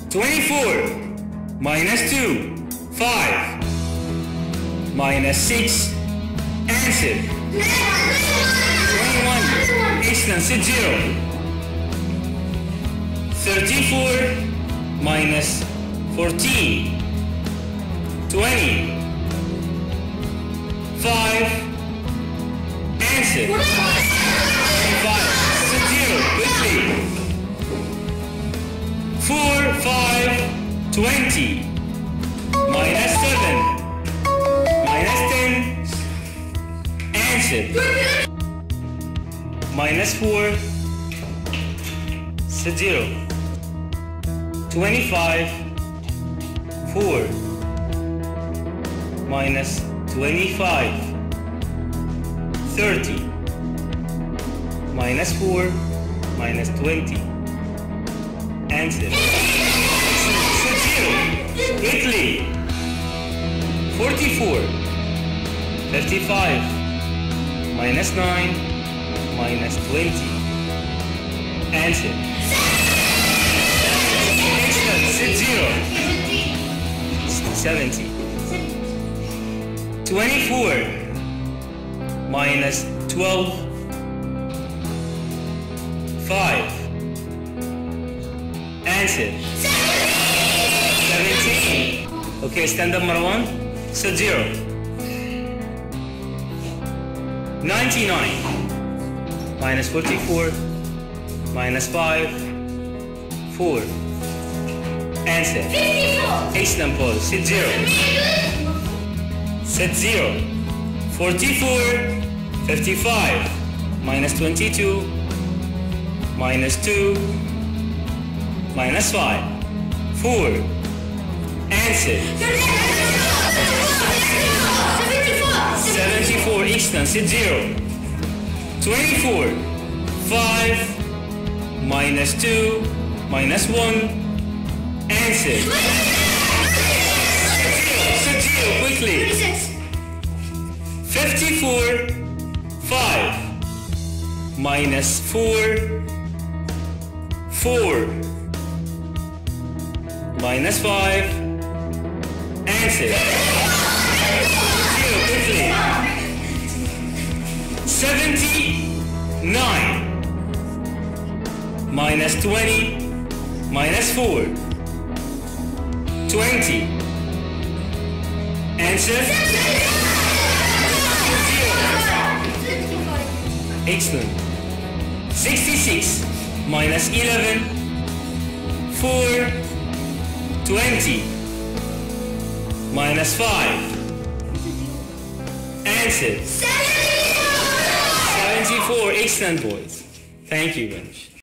24 minus 2, 5 minus 6, answer. 21, excellent, sit 0. 34 minus 14, 20, 5, answer. 25, sit 0, quickly. 4, 5, 20, minus 7, minus 10, answer. Minus 4, sit 0. 25, 4, minus 25, 30, minus 4, minus 20, answer. Sit 0, quickly. 44, 55, minus 9, minus 20, answer. Excellent, sit 0. 70. 24 minus 12, 5, answer. 17. Okay, stand up, Marwan. Sit 0. 99 minus 44 minus 5, 4, answer. 54. Excellent, Paul. Sit 0. Sit 0. 44, 55 minus 22 minus 2 minus 5, 4, answer. 74, excellent, sit 0. 24, 5 minus 2 minus 1, answer. Sit 0, quickly. 54, 5 minus 4, 4 minus 5, answer. 0, quickly. 79 minus 20 minus 4, 20, answer. 0. Excellent. 66 minus 11, 4, 20 minus 5, answer. 74, excellent, boys. Thank you very much.